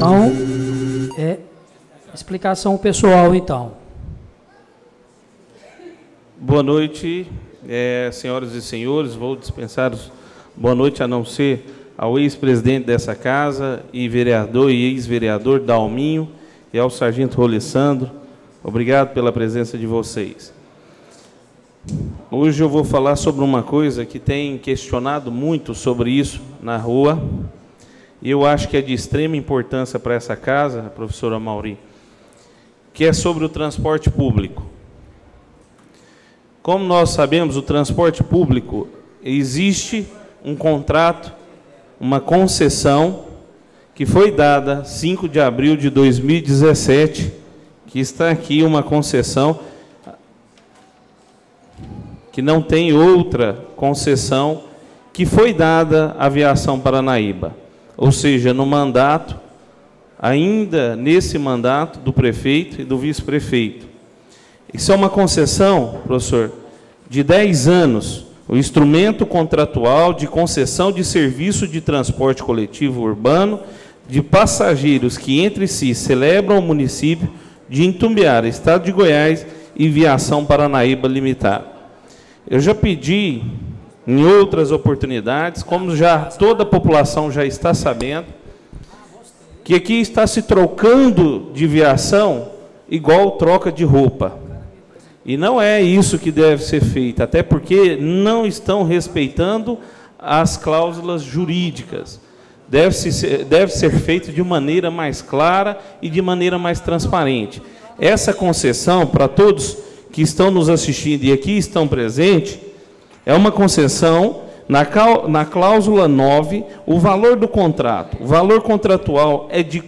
Então, explicação pessoal, então. Boa noite, senhoras e senhores. Vou dispensar boa noite a não ser ao ex-presidente dessa casa e vereador e ex-vereador Dalminho e ao sargento Rolessandro. Obrigado pela presença de vocês. Hoje eu vou falar sobre uma coisa que tem questionado muito sobre isso na rua, e eu acho que é de extrema importância para essa casa, professora Mauri, que é sobre o transporte público. Como nós sabemos, o transporte público, existe um contrato, uma concessão, que foi dada 5 de abril de 2017, que está aqui uma concessão, que não tem outra concessão, que foi dada à Aviação Paranaíba. Ou seja, no mandato, ainda nesse mandato do prefeito e do vice-prefeito. Isso é uma concessão, professor, de 10 anos, o instrumento contratual de concessão de serviço de transporte coletivo urbano de passageiros que entre si celebram o município de Itumbiara, Estado de Goiás e Aviação Paranaíba Limitada. Eu já pedi em outras oportunidades, como já toda a população já está sabendo, que aqui está se trocando de viação igual troca de roupa. E não é isso que deve ser feito, até porque não estão respeitando as cláusulas jurídicas. Deve ser feito de maneira mais clara e de maneira mais transparente. Essa concessão, para todos que estão nos assistindo e aqui estão presentes, é uma concessão, na cláusula 9, o valor do contrato, o valor contratual é de R$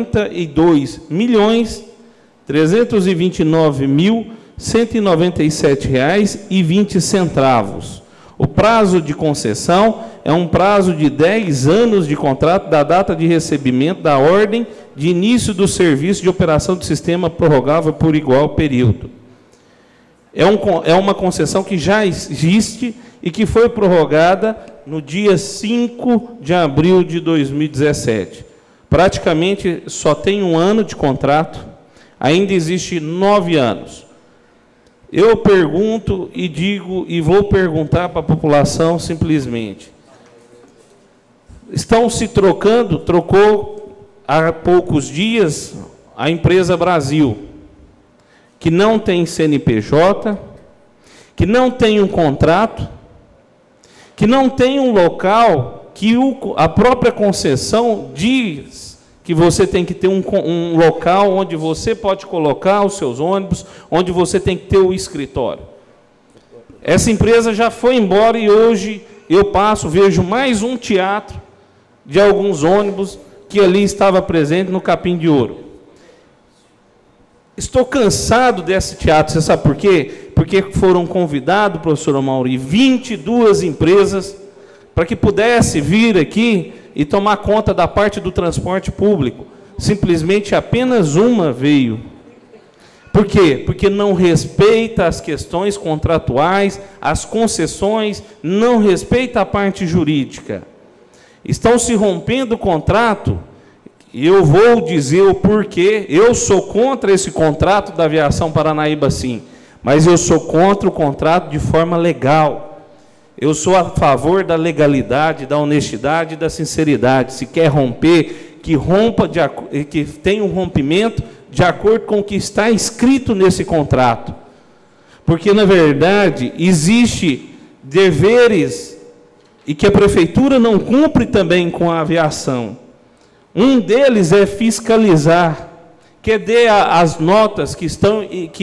42.329.197,20. O prazo de concessão é um prazo de 10 anos de contrato da data de recebimento da ordem de início do serviço de operação do sistema prorrogável por igual período. É uma concessão que já existe e que foi prorrogada no dia 5 de abril de 2017. Praticamente só tem 1 ano de contrato, ainda existe 9 anos. Eu pergunto e digo, e vou perguntar para a população simplesmente. Estão se trocando, trocou há poucos dias a empresa Brasil, que não tem CNPJ, que não tem um contrato, que não tem um local, que a própria concessão diz que você tem que ter um local onde você pode colocar os seus ônibus, onde você tem que ter o escritório. Essa empresa já foi embora e hoje eu vejo mais um teatro de alguns ônibus que ali estava presente no Capim de Ouro. Estou cansado desse teatro, você sabe por quê? Porque foram convidados, professor Mauri, 22 empresas para que pudesse vir aqui e tomar conta da parte do transporte público. Simplesmente apenas uma veio. Por quê? Porque não respeita as questões contratuais, as concessões, não respeita a parte jurídica. Estão se rompendo o contrato. E eu vou dizer o porquê. Eu sou contra esse contrato da Aviação Paranaíba, sim, mas eu sou contra o contrato de forma legal. Eu sou a favor da legalidade, da honestidade e da sinceridade. Se quer romper, que rompa, que tenha um rompimento de acordo com o que está escrito nesse contrato. Porque, na verdade, existe deveres e que a prefeitura não cumpre também com a aviação. Um deles é fiscalizar, que dê as notas que estão,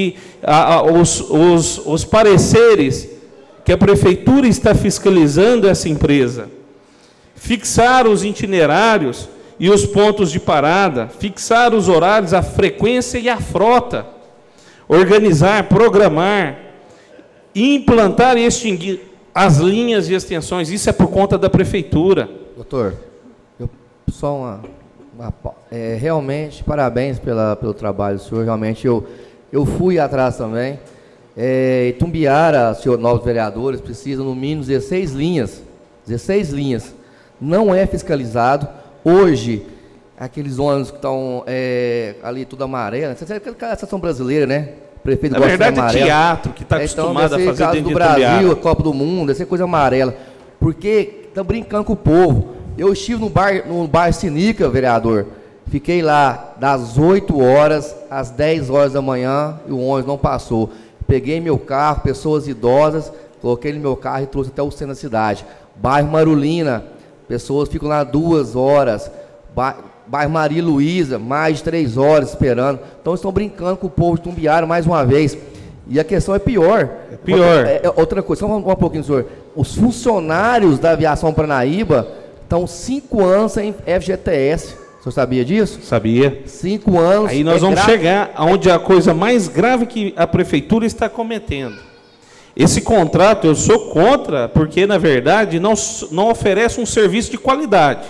os pareceres que a prefeitura está fiscalizando essa empresa, fixar os itinerários e os pontos de parada, fixar os horários, a frequência e a frota, organizar, programar, implantar e extinguir as linhas de extensões. Isso é por conta da prefeitura. Doutor, só realmente, parabéns pelo trabalho do senhor. Realmente, eu fui atrás também. Itumbiara, senhor, novos vereadores, precisam no mínimo 16 linhas. 16 linhas. Não é fiscalizado. Hoje, aqueles ônibus que estão ali tudo amarelo. Essa é aquela estação brasileira, né? O prefeito Na gosta de verdade, é amarelo. teatro que está acostumado a fazer caso dentro do de Itumbiara. Brasil, a Copa do Mundo, essa coisa amarela. Porque estão brincando com o povo. Eu estive no bar Sinica, vereador. Fiquei lá das 8 horas às 10 horas da manhã e o ônibus não passou. Peguei meu carro, pessoas idosas, coloquei no meu carro e trouxe até o centro da cidade. Bairro Marulina, pessoas ficam lá 2 horas. Bairro Maria Luísa, mais de 3 horas esperando. Então estão brincando com o povo de Itumbiara mais uma vez. E a questão é pior. É pior. Outra coisa, só um pouquinho, senhor. Os funcionários da aviação Paranaíba estão 5 anos sem FGTS. O senhor sabia disso? Sabia. 5 anos. Aí nós vamos chegar aonde a coisa mais grave que a prefeitura está cometendo. Esse contrato eu sou contra, porque na verdade não oferece um serviço de qualidade.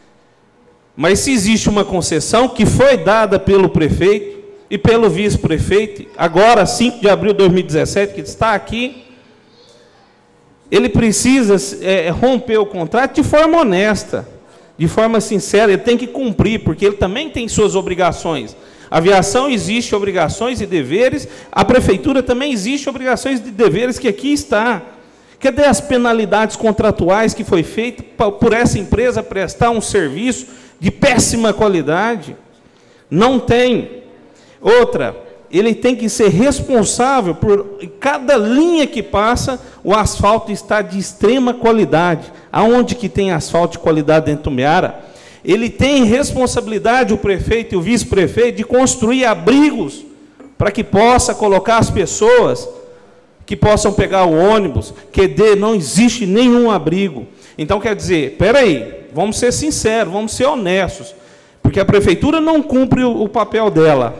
Mas se existe uma concessão que foi dada pelo prefeito e pelo vice-prefeito, agora 5 de abril de 2017, que está aqui, ele precisa romper o contrato de forma honesta, de forma sincera, ele tem que cumprir, porque ele também tem suas obrigações. A aviação existe obrigações e deveres, a prefeitura também existe obrigações e deveres que aqui está. Cadê as penalidades contratuais que foi feito por essa empresa prestar um serviço de péssima qualidade? Não tem. Outra, ele tem que ser responsável por cada linha que passa, o asfalto está de extrema qualidade. Aonde que tem asfalto de qualidade dentro do Itumbiara? Ele tem responsabilidade, o prefeito e o vice-prefeito, de construir abrigos para que possa colocar as pessoas que possam pegar o ônibus, não existe nenhum abrigo. Então, quer dizer, espera aí, vamos ser sinceros, vamos ser honestos, porque a prefeitura não cumpre o papel dela.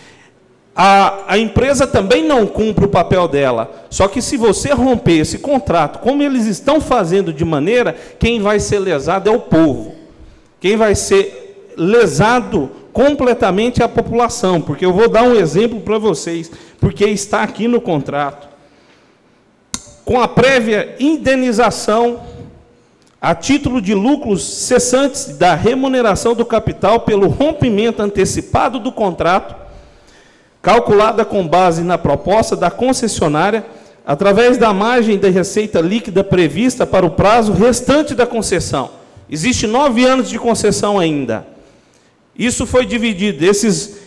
A empresa também não cumpre o papel dela. Só que se você romper esse contrato, como eles estão fazendo de maneira, quem vai ser lesado é o povo. Quem vai ser lesado completamente é a população, porque eu vou dar um exemplo para vocês, porque está aqui no contrato. Com a prévia indenização, a título de lucros cessantes da remuneração do capital pelo rompimento antecipado do contrato, calculada com base na proposta da concessionária, através da margem da receita líquida prevista para o prazo restante da concessão. Existe 9 anos de concessão ainda. Isso foi dividido, esses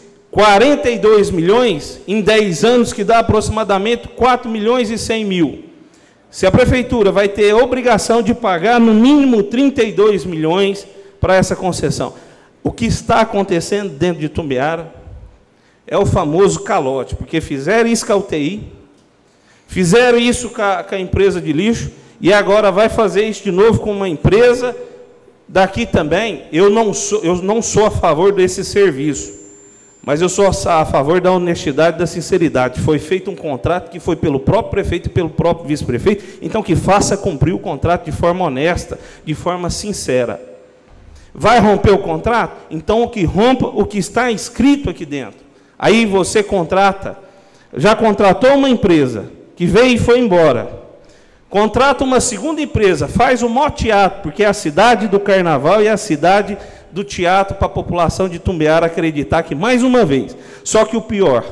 42 milhões, em 10 anos, que dá aproximadamente 4 milhões e 100 mil. Se a prefeitura vai ter a obrigação de pagar no mínimo 32 milhões para essa concessão. O que está acontecendo dentro de Itumbiara é o famoso calote, porque fizeram isso com a UTI, fizeram isso com a empresa de lixo, e agora vai fazer isso de novo com uma empresa daqui também. Eu não sou a favor desse serviço, mas eu sou a favor da honestidade e da sinceridade. Foi feito um contrato que foi pelo próprio prefeito e pelo próprio vice-prefeito, então que faça cumprir o contrato de forma honesta, de forma sincera. Vai romper o contrato? Então que rompa o que está escrito aqui dentro. Aí você contrata, já contratou uma empresa, que veio e foi embora. Contrata uma segunda empresa, faz o maior teatro, porque é a cidade do carnaval e a cidade do teatro para a população de Itumbiara acreditar que, mais uma vez, só que o pior,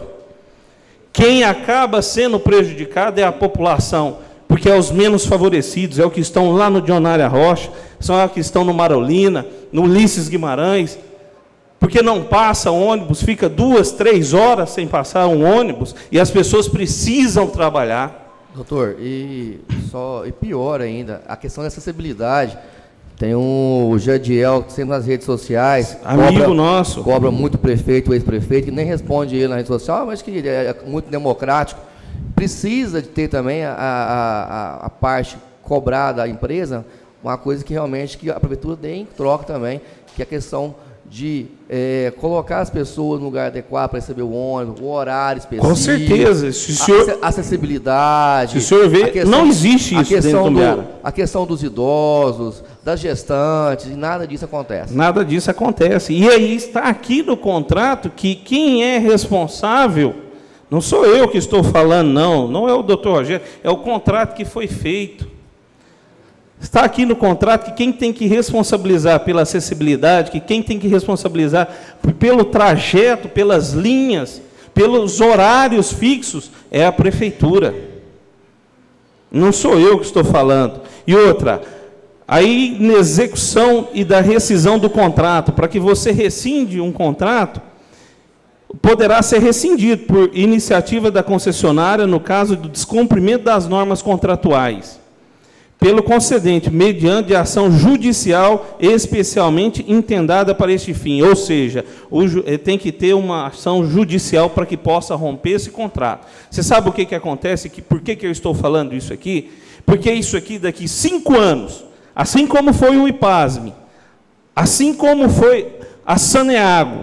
quem acaba sendo prejudicado é a população, porque é os menos favorecidos, é os que estão lá no Dionária Rocha, são os que estão no Marolina, no Ulisses Guimarães, porque não passa ônibus, fica 2, 3 horas sem passar um ônibus, e as pessoas precisam trabalhar. Doutor, e pior ainda, a questão da acessibilidade. Tem o Jadiel, sempre nas redes sociais, amigo nosso, cobra muito o prefeito, o ex-prefeito, que nem responde ele na rede social, mas que é muito democrático. Precisa de ter também a parte cobrada da empresa, uma coisa que realmente que a prefeitura dê em troca também, que é a questão de colocar as pessoas no lugar adequado para receber o ônibus, o horário específico. Com certeza. Se o senhor, acessibilidade. Se o senhor vê, não existe isso dentro do Itumbiara. A questão dos idosos, das gestantes, e nada disso acontece. Nada disso acontece. E aí está aqui no contrato que quem é responsável, não sou eu que estou falando, não é o doutor Rogério, é o contrato que foi feito. Está aqui no contrato que quem tem que responsabilizar pela acessibilidade, que quem tem que responsabilizar pelo trajeto, pelas linhas, pelos horários fixos, é a prefeitura. Não sou eu que estou falando. E outra, aí na execução e da rescisão do contrato, para que você rescinde um contrato, poderá ser rescindido por iniciativa da concessionária no caso do descumprimento das normas contratuais, pelo concedente, mediante ação judicial especialmente intendada para este fim. Ou seja, tem que ter uma ação judicial para que possa romper esse contrato. Você sabe o que acontece? Por que eu estou falando isso aqui? Porque isso aqui, daqui 5 anos, assim como foi o IPASME, assim como foi a Saneago,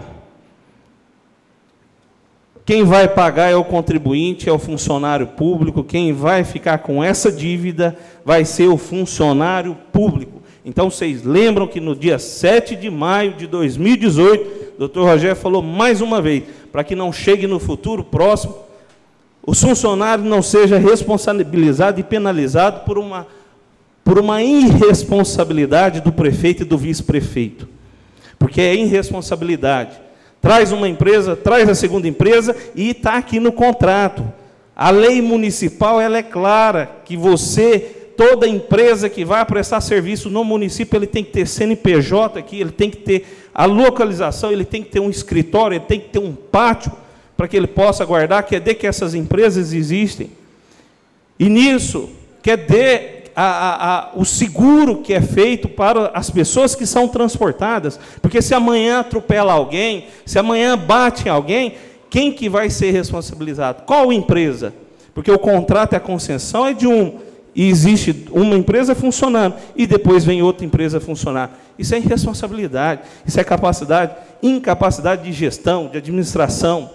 quem vai pagar é o contribuinte, é o funcionário público. Quem vai ficar com essa dívida vai ser o funcionário público. Então, vocês lembram que no dia 7 de maio de 2018, o doutor Rogério falou mais uma vez, para que não chegue no futuro próximo, os funcionários não sejam responsabilizados e penalizados por uma irresponsabilidade do prefeito e do vice-prefeito. Porque é irresponsabilidade. Traz uma empresa, traz a segunda empresa e está aqui no contrato. A lei municipal ela é clara, que toda empresa que vai prestar serviço no município, ele tem que ter CNPJ aqui, ele tem que ter a localização, ele tem que ter um escritório, ele tem que ter um pátio, para que ele possa guardar, quer dizer que essas empresas existem. E nisso, quer dizer o seguro que é feito para as pessoas que são transportadas, porque se amanhã atropela alguém, se amanhã bate em alguém, quem que vai ser responsabilizado? Qual empresa? Porque o contrato e a concessão é de e existe uma empresa funcionando, e depois vem outra empresa funcionar. Isso é irresponsabilidade, isso é incapacidade de gestão, de administração.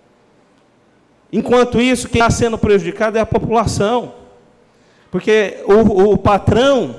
Enquanto isso, quem está sendo prejudicado é a população. Porque o patrão,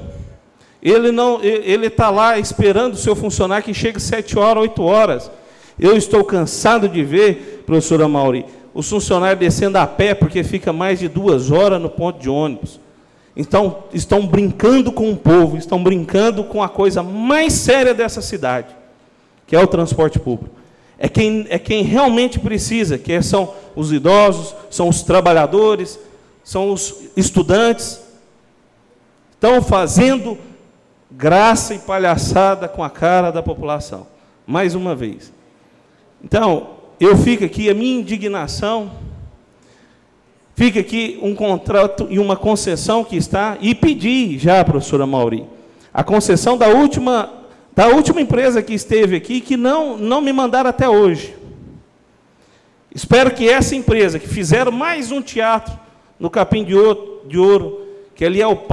ele está lá esperando o seu funcionário que chegue 7 horas, 8 horas. Eu estou cansado de ver, professora Mauri, os funcionários descendo a pé, porque fica mais de 2 horas no ponto de ônibus. Então, estão brincando com o povo, estão brincando com a coisa mais séria dessa cidade, que é o transporte público. É quem realmente precisa, que são os idosos, são os trabalhadores, são os estudantes. Estão fazendo graça e palhaçada com a cara da população, mais uma vez. Então, eu fico aqui, a minha indignação, fica aqui um contrato e uma concessão que está, e pedi já, professora Mauri, a concessão da última empresa que esteve aqui, que não me mandaram até hoje. Espero que essa empresa, que fizeram mais um teatro no Capim de Ouro, que ali é o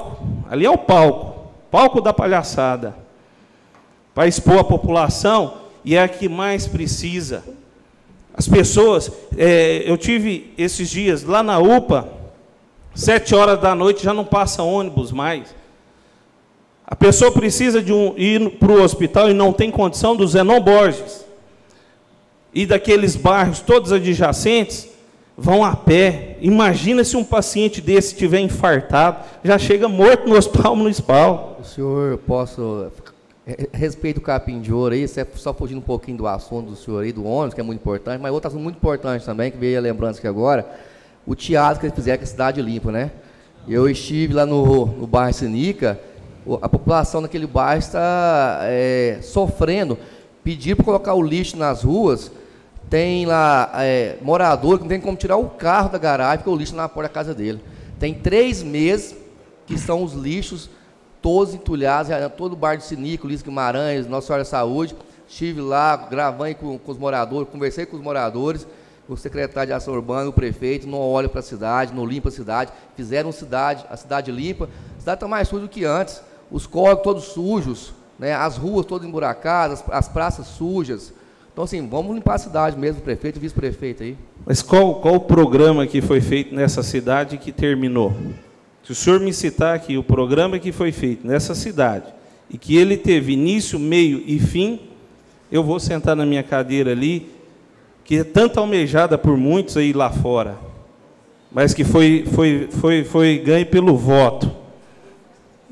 palco da palhaçada, para expor a população, e é a que mais precisa. As pessoas, eu tive esses dias lá na UPA, 7 horas da noite já não passa ônibus mais. A pessoa precisa ir para o hospital e não tem condição, do Zenon Borges, e daqueles bairros todos adjacentes, vão a pé. Imagina se um paciente desse estiver infartado, já chega morto no hospital municipal. O senhor, respeito o Capim de Ouro aí, só fugindo um pouquinho do assunto do senhor aí, do ônibus, que é muito importante, mas outro assunto muito importante também, que veio a lembrança aqui agora, o teatro que eles fizeram com a Cidade Limpa, né? Eu estive lá no bairro Sinica, a população daquele bairro está sofrendo, pediram para colocar o lixo nas ruas. Tem lá morador que não tem como tirar o carro da garagem, porque o lixo na porta da casa dele. Tem 3 meses que são os lixos todos entulhados, todo o bairro de Sinica, Ulisses Guimarães, Nossa Senhora da Saúde. Estive lá, gravando com os moradores, conversei com os moradores, o secretário de Ação Urbana, o prefeito, não olha para a cidade, não limpa a cidade, fizeram a cidade limpa. A cidade está mais suja do que antes, os córregos todos sujos, né, as ruas todas emburacadas, as praças sujas. Então, assim, vamos limpar a cidade mesmo, prefeito e vice-prefeito aí. Mas qual o programa que foi feito nessa cidade que terminou? Se o senhor me citar aqui o programa que foi feito nessa cidade, e que ele teve início, meio e fim, eu vou sentar na minha cadeira ali, que é tanto almejada por muitos aí lá fora, mas que foi ganho pelo voto.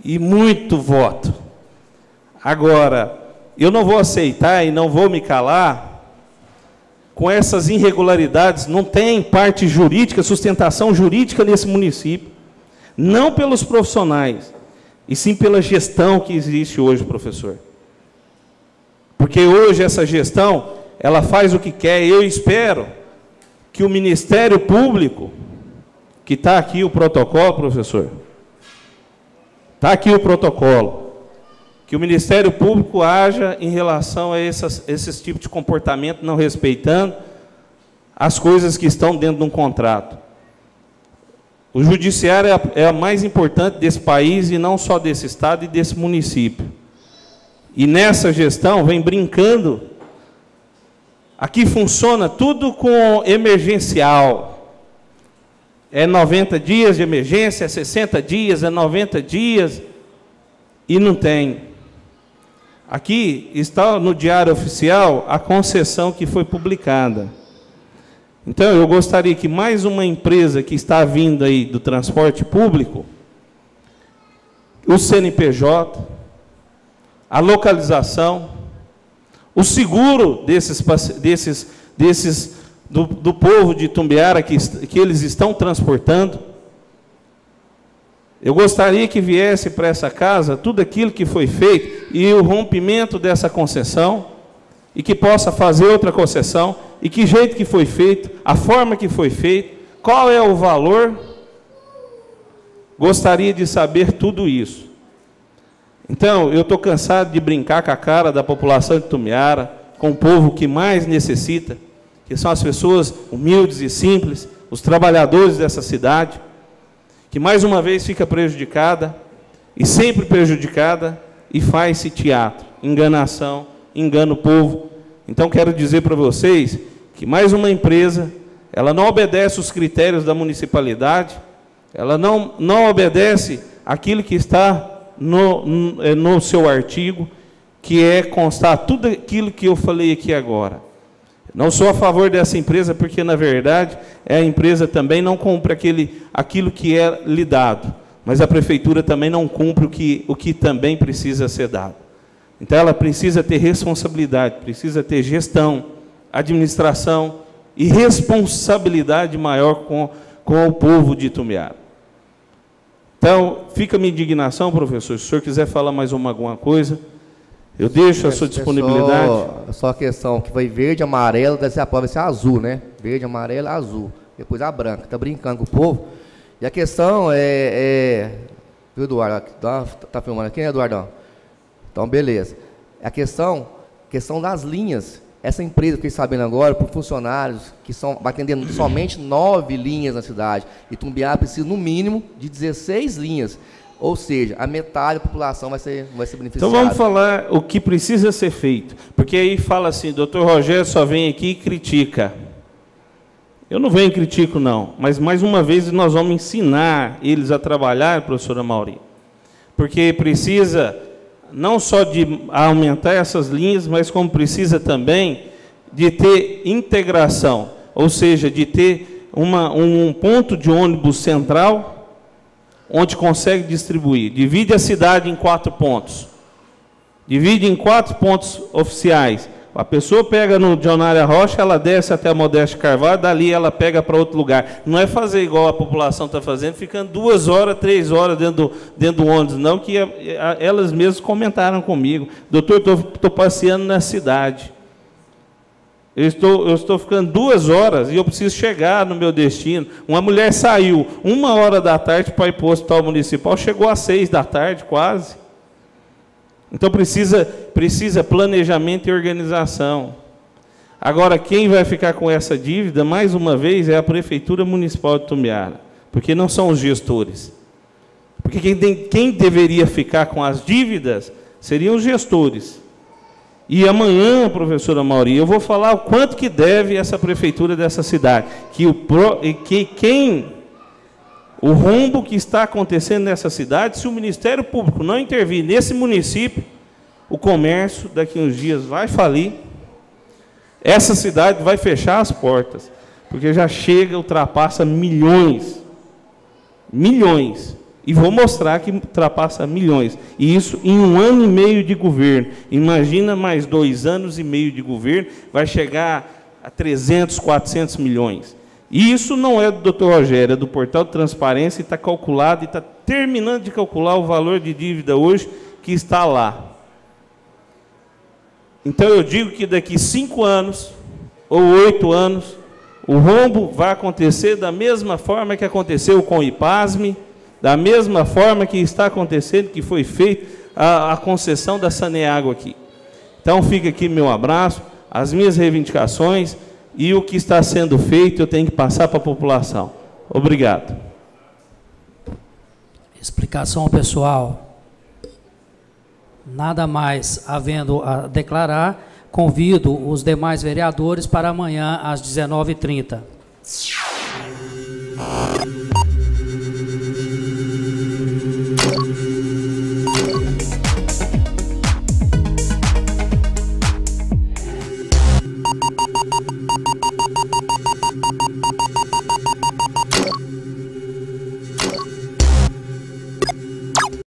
e muito voto. Agora, eu não vou aceitar e não vou me calar com essas irregularidades. Não tem parte jurídica, sustentação jurídica nesse município, não pelos profissionais, e sim pela gestão que existe hoje, professor. Porque hoje essa gestão, ela faz o que quer. Eu espero que o Ministério Público, que está aqui o protocolo, professor, está aqui o protocolo, que o Ministério Público haja em relação a esses tipos de comportamento, não respeitando as coisas que estão dentro de um contrato. O judiciário é a mais importante desse país, e não só desse estado e desse município. E nessa gestão vem brincando. Aqui funciona tudo com emergencial. É 90 dias de emergência, é 60 dias, é 90 dias, e não tem. Aqui está no Diário Oficial a concessão que foi publicada. Então, eu gostaria que mais uma empresa que está vindo aí do transporte público, o CNPJ, a localização, o seguro do povo de Itumbiara que eles estão transportando. Eu gostaria que viesse para essa casa tudo aquilo que foi feito e o rompimento dessa concessão, e que possa fazer outra concessão, e que jeito que foi feito, a forma que foi feito, qual é o valor. Gostaria de saber tudo isso. Então, eu estou cansado de brincar com a cara da população de Itumbiara, com o povo que mais necessita, que são as pessoas humildes e simples, os trabalhadores dessa cidade, que mais uma vez fica prejudicada, e sempre prejudicada, e faz esse teatro, enganação, engana o povo. Então, quero dizer para vocês que mais uma empresa, ela não obedece os critérios da municipalidade, ela não obedece aquilo que está no seu artigo, que é constar tudo aquilo que eu falei aqui agora. Não sou a favor dessa empresa, porque, na verdade, a empresa também não cumpre aquilo que é lhe dado, mas a prefeitura também não cumpre o que também precisa ser dado. Então, ela precisa ter responsabilidade, precisa ter gestão, administração e responsabilidade maior com o povo de Itumbiara. Então, fica a minha indignação, professor. Se o senhor quiser falar mais alguma coisa, eu deixo a sua disponibilidade. Só a questão que foi verde, amarelo, deve ser a prova, vai ser azul, né? Verde, amarelo, azul. Depois a branca. Está brincando com o povo. E a questão Viu, Eduardo? Tá filmando aqui, né, Eduardão? Então, beleza. A questão das linhas. Essa empresa, fiquei sabendo agora, por funcionários, que vai atendendo somente 9 linhas na cidade. E Itumbiara precisa, no mínimo, de 16 linhas. Ou seja, a metade da população vai ser beneficiada. Então, vamos falar o que precisa ser feito. Porque aí fala assim, doutor Rogério só vem aqui e critica. Eu não venho e critico, não. Mas, mais uma vez, nós vamos ensinar eles a trabalhar, professora Mauri. Porque precisa não só de aumentar essas linhas, mas como precisa também de ter integração, ou seja, de ter um ponto de ônibus central, onde consegue distribuir. Divide a cidade em 4 pontos. Divide em 4 pontos oficiais. A pessoa pega no Dionária Rocha, ela desce até a Modeste Carvalho, dali ela pega para outro lugar. Não é fazer igual a população está fazendo, ficando 2 horas, 3 horas dentro do ônibus, não, que elas mesmas comentaram comigo. Doutor, estou passeando na cidade. Eu estou ficando 2 horas e eu preciso chegar no meu destino. Uma mulher saiu 1h da tarde para ir para o hospital municipal, chegou às 6 da tarde quase. Então precisa planejamento e organização. Agora, quem vai ficar com essa dívida, mais uma vez, é a Prefeitura Municipal de Itumbiara, porque não são os gestores. Porque quem deveria ficar com as dívidas seriam os gestores. E amanhã, professora Mauri, eu vou falar o quanto que deve essa prefeitura dessa cidade, o rombo que está acontecendo nessa cidade, se o Ministério Público não intervir nesse município, o comércio daqui a uns dias vai falir, essa cidade vai fechar as portas, porque já ultrapassa milhões. E vou mostrar que ultrapassa milhões. E isso em 1 ano e meio de governo. Imagina mais 2 anos e meio de governo, vai chegar a 300, 400 milhões. E isso não é do Dr. Rogério, é do Portal de Transparência, e está calculado, e está terminando de calcular o valor de dívida hoje que está lá. Então eu digo que daqui 5 anos, ou 8 anos, o rombo vai acontecer da mesma forma que aconteceu com o IPASME, da mesma forma que está acontecendo, que foi feita a concessão da Saneago aqui. Então fica aqui meu abraço, as minhas reivindicações, e o que está sendo feito eu tenho que passar para a população. Obrigado. Explicação pessoal. Nada mais havendo a declarar, convido os demais vereadores para amanhã às 19h30.